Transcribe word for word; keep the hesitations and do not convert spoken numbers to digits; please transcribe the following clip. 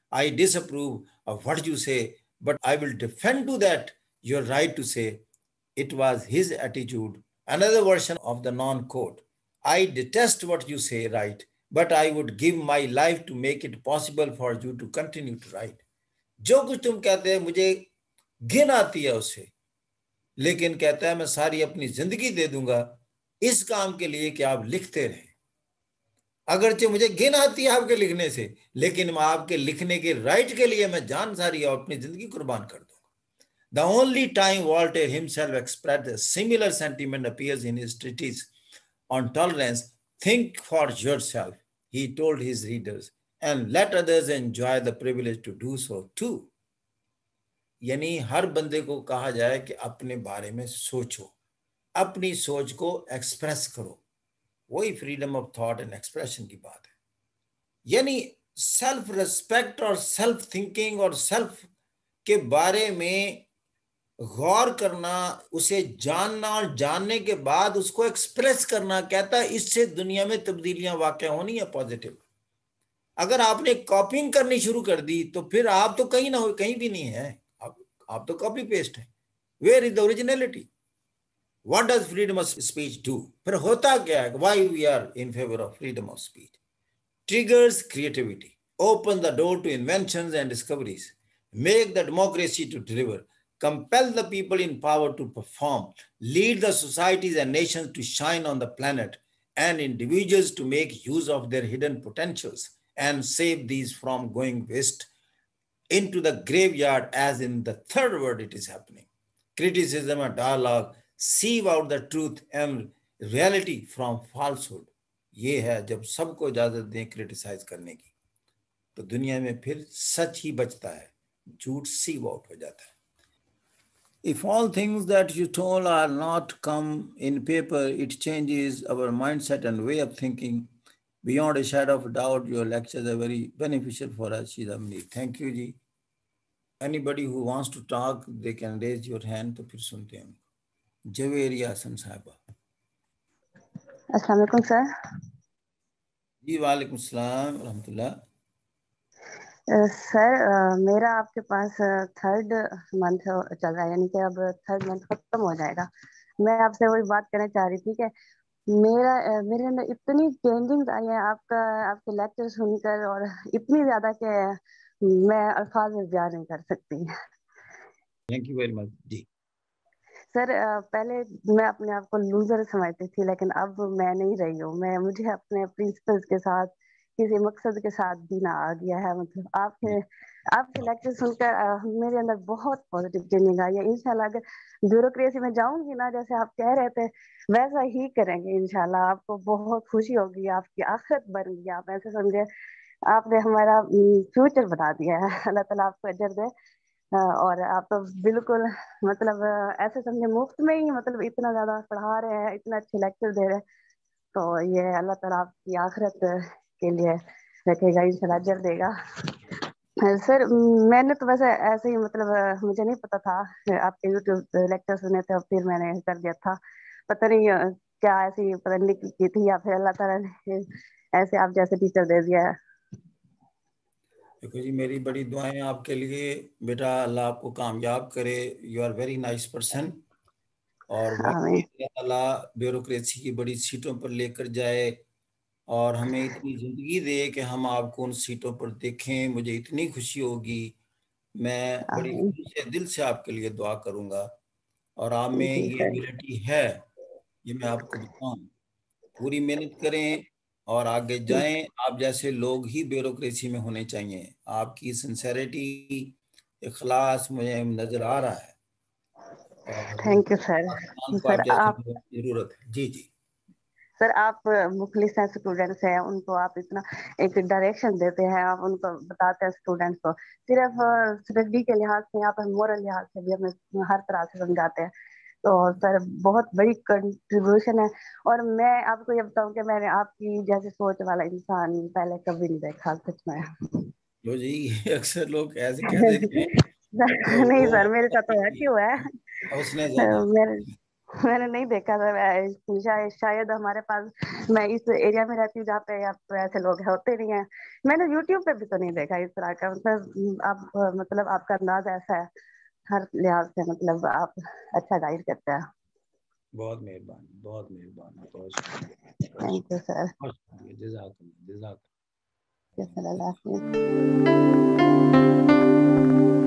I disapprove of what you say, but I will defend to that your right to say. It was his attitude. Another version of the non-quote. I detest what you say, right, but I would give my life to make it possible for you to continue to write. जो कुछ तुम कहते हैं मुझे घिन आती है उससे, लेकिन कहता है मैं सारी अपनी जिंदगी दे दूंगा इस काम के लिए कि आप लिखते रहें. अगरचे मुझे घिन आती है आपके लिखने से, लेकिन मैं आपके लिखने के राइट के लिए मैं जान सारी और अपनी जिंदगी कुर्बान कर दूंगा. The only time Voltaire himself expressed a similar sentiment appears in his treatise on tolerance. Think for yourself, he told his readers, and let others enjoy the privilege to do so too. यानी हर बंदे को कहा जाए कि अपने बारे में सोचो, अपनी सोच को एक्सप्रेस करो. वही freedom of thought and expression की बात है. यानी सेल्फ रिस्पेक्ट और सेल्फ थिंकिंग और सेल्फ के बारे में गौर करना, उसे जानना और जानने के बाद उसको एक्सप्रेस करना. कहता है इससे दुनिया में तब्दीलियां वाक़ होनी है पॉजिटिव. अगर आपने कॉपिंग करनी शुरू कर दी तो फिर आप तो कहीं ना हो, कहीं भी नहीं है, आप, आप तो कॉपी पेस्ट है. Where is the originality? What does freedom of speech do? फिर होता क्या है? Why we are in favor of freedom of speech? Triggers creativity, open the door to inventions and discoveries, make the democracy to deliver, compel the people in power to perform, lead the societies and nations to shine on the planet, and individuals to make use of their hidden potentials and save these from going waste into the graveyard, as in the third word it is happening. Criticism and dialogue sieve out the truth and reality from falsehood. ये है जब सबको इजाजत दें criticise करने की तो दुनिया में फिर सच ही बचता है, झूठ सीव आउट हो जाता है. If all things that you told are not come in paper, it changes our mindset and way of thinking. Beyond a shadow of doubt, your lectures are very beneficial for us, Shidamni. Thank you, ji. Anybody who wants to talk, they can raise your hand. तो फिर सुनते हैं. जवेरिया हसन साहबा. अस्सलाम वालेकुम sir. जी वालेकुम सलाम रहमतुल्लाह. सर मेरा आपके पास थर्ड मंथ चल रहा है, यानी कि अब थर्ड मंथ खत्म हो जाएगा. मैं आपसे वही बात करना चाह रही थी कि मेरा मेरे अंदर इतनी चेंजिंग्स आई है आपका आपके लेक्चर सुनकर, और इतनी ज्यादा कि मैं अल्फाज में बयान नहीं कर सकती. थैंक यू वेरी मच जी. सर पहले मैं अपने आप को लूजर समझती थी, लेकिन अब मैं नहीं रही हूँ. मैं मुझे अपने प्रिंसिपल्स के साथ किसी मकसद के साथ जीना आ गया है. मतलब आपके आपके लेक्चर सुनकर मेरे अंदर बहुत पॉजिटिव चेंजिंग आई है. इंशाल्लाह अगर ब्यूरोक्रेसी में जाऊंगी ना, जैसे आप कह रहे थे, वैसा ही करेंगे इंशाल्लाह. आपको बहुत खुशी होगी, आपकी आखिरत बन गई. आप ऐसे समझे आपने हमारा फ्यूचर बना दिया है. अल्लाह ताला आपको अजर दे. और आप तो बिल्कुल मतलब ऐसे समझे मुफ्त में ही मतलब इतना ज्यादा पढ़ा रहे हैं, इतना अच्छे लेक्चर दे रहे हैं. तो ये अल्लाह ताला आपकी आखिरत के लिए रखेगा, इंशाल्लाह अजर देगा. सर मैंने तो वैसे ऐसे ही मतलब मुझे नहीं पता था, आपके यूट्यूब लेक्चर सुने थे और फिर मैंने कर दिया था. पता नहीं क्या ऐसी पता नहीं की थी, या फिर अल्लाह ताला ने ऐसे आप जैसे टीचर दे दिया है. देखो जी, मेरी बड़ी दुआएं आपके लिए. बेटा अल्लाह आपको कामयाब करे. You are very nice person. और अल्लाह ब्यूरोक्रेसी की बड़ी सीटों पर लेकर जाए और हमें इतनी जिंदगी दे कि हम आपको उन सीटों पर देखें. मुझे इतनी खुशी होगी. मैं बड़ी दिल से दिल से आपके लिए दुआ करूंगा. और आप में ये एबिलिटी है, ये मैं आपको बताऊं. पूरी मेहनत करें और आगे जाएं. आप जैसे लोग ही ब्यूरोक्रेसी में होने चाहिए. आपकी सिंसेरिटी, इखलास मुझे नजर आ रहा है. Thank you sir. सर आप जरूरत है. जी जी सर, आप मुखलिस हैं स्टूडेंट्स हैं, उनको आप इतना एक डायरेक्शन देते हैं, आप उनको बताते हैं स्टूडेंट्स को. सिर्फ स्टडी के लिहाज से, यहाँ पर मोरल लिहाज से भी हमें हर तरह से समझाते हैं. तो सर बहुत बड़ी कंट्रीब्यूशन है. और मैं आपको ये बताऊं कि मैंने आपकी जैसे सोच वाला इंसान पहले कभी नहीं देखा सच में. लो जी, अक्सर लोग ऐसे कह देते हैं. नहीं सर, मेरे साथ तो है क्यों है. उसने मेरे میں نے نہیں دیکھا تھا، شاید ہمارے پاس، میں اس ایریا میں رہتی ہوں جہاں پہ اب ایسے لوگ ہوتے نہیں ہیں. میں نے یوٹیوب پہ بھی تو نہیں دیکھا اس طرح کا. مطلب آپ مطلب آپ کا انداز ایسا ہے ہر لحاظ سے، مطلب آپ اچھا گائیڈ کرتے ہیں. بہت مہربانی، بہت مہربانی، بہت شکریہ. Thank you sir. بہت شکریہ، جزاک اللہ، جزاک اللہ. اللہ حافظ.